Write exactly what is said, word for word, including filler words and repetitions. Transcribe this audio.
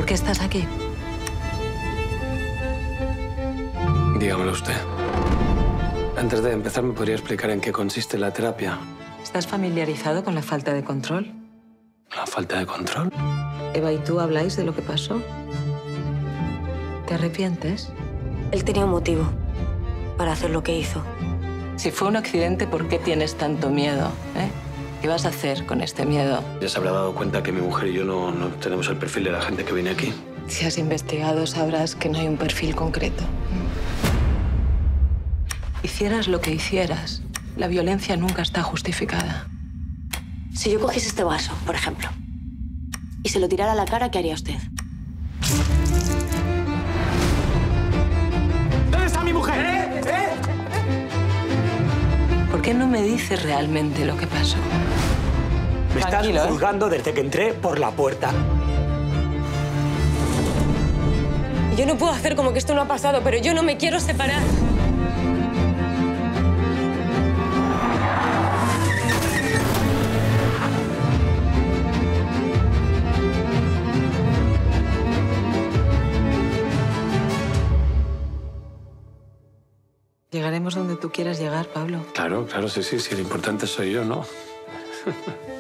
qué estás aquí? Dígamelo usted. Antes de empezar, ¿me podría explicar en qué consiste la terapia? ¿Estás familiarizado con la falta de control? ¿La falta de control? Eva y tú habláis de lo que pasó. ¿Te arrepientes? Él tenía un motivo para hacer lo que hizo. Si fue un accidente, ¿por qué tienes tanto miedo? ¿Eh? ¿Qué vas a hacer con este miedo? Ya se habrá dado cuenta que mi mujer y yo no, no tenemos el perfil de la gente que viene aquí. Si has investigado, sabrás que no hay un perfil concreto. Hicieras lo que hicieras, la violencia nunca está justificada. Si yo cogiese este vaso, por ejemplo, y se lo tirara a la cara, ¿qué haría usted? ¿Dónde está mi mujer? ¿Eh? ¿Eh? ¿Por qué no me dices realmente lo que pasó? Me están Tranquilo, ¿eh? juzgando desde que entré por la puerta. Yo no puedo hacer como que esto no ha pasado, pero yo no me quiero separar. Llegaremos donde tú quieras llegar, Pablo. Claro, claro, sí, sí, sí. Lo importante soy yo, ¿no?